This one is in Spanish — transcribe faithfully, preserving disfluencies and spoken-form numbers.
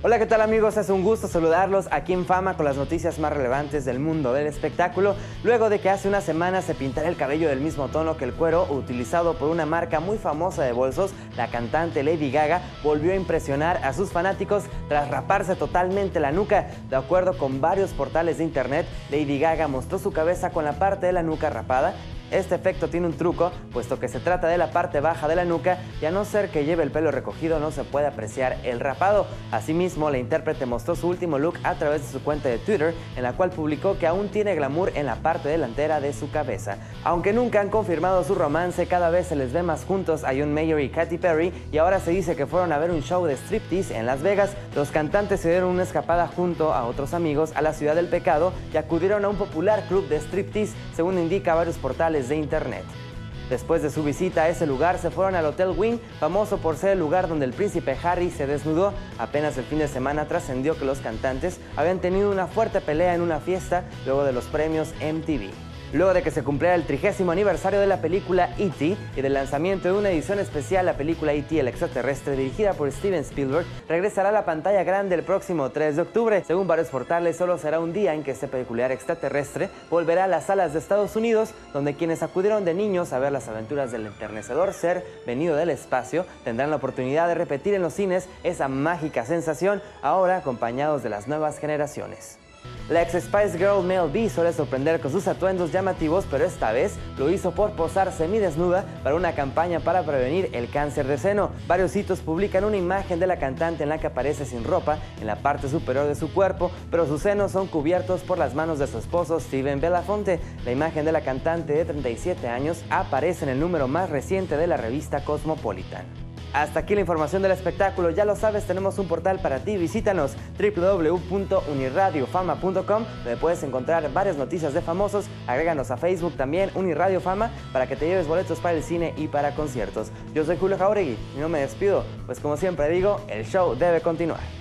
Hola, ¿qué tal amigos? Es un gusto saludarlos aquí en Fama con las noticias más relevantes del mundo del espectáculo. Luego de que hace unas semanas se pintara el cabello del mismo tono que el cuero utilizado por una marca muy famosa de bolsos, la cantante Lady Gaga volvió a impresionar a sus fanáticos tras raparse totalmente la nuca. De acuerdo con varios portales de internet, Lady Gaga mostró su cabeza con la parte de la nuca rapada. Este efecto tiene un truco, puesto que se trata de la parte baja de la nuca y a no ser que lleve el pelo recogido no se puede apreciar el rapado. Asimismo, la intérprete mostró su último look a través de su cuenta de Twitter, en la cual publicó que aún tiene glamour en la parte delantera de su cabeza. Aunque nunca han confirmado su romance, cada vez se les ve más juntos a John Mayer y Katy Perry, y ahora se dice que fueron a ver un show de striptease en Las Vegas. Los cantantes se dieron una escapada junto a otros amigos a la Ciudad del Pecado y acudieron a un popular club de striptease, según indica varios portales de internet. Después de su visita a ese lugar, se fueron al Hotel Wynn, famoso por ser el lugar donde el príncipe Harry se desnudó. Apenas el fin de semana trascendió que los cantantes habían tenido una fuerte pelea en una fiesta luego de los premios M T V. Luego de que se cumpliera el trigésimo aniversario de la película E T y del lanzamiento de una edición especial, la película E T el extraterrestre, dirigida por Steven Spielberg, regresará a la pantalla grande el próximo tres de octubre. Según varios portales, solo será un día en que este peculiar extraterrestre volverá a las salas de Estados Unidos, donde quienes acudieron de niños a ver las aventuras del enternecedor ser venido del espacio tendrán la oportunidad de repetir en los cines esa mágica sensación, ahora acompañados de las nuevas generaciones. La ex Spice Girl Mel B suele sorprender con sus atuendos llamativos, pero esta vez lo hizo por posar semidesnuda para una campaña para prevenir el cáncer de seno. Varios sitios publican una imagen de la cantante en la que aparece sin ropa en la parte superior de su cuerpo, pero sus senos son cubiertos por las manos de su esposo Steven Belafonte. La imagen de la cantante de treinta y siete años aparece en el número más reciente de la revista Cosmopolitan. Hasta aquí la información del espectáculo. Ya lo sabes, tenemos un portal para ti. Visítanos doble u doble u doble u punto uniradiofama punto com, donde puedes encontrar varias noticias de famosos. Agréganos a Facebook también, Uniradio Fama, para que te lleves boletos para el cine y para conciertos. Yo soy Julio Jauregui y no me despido, pues como siempre digo, el show debe continuar.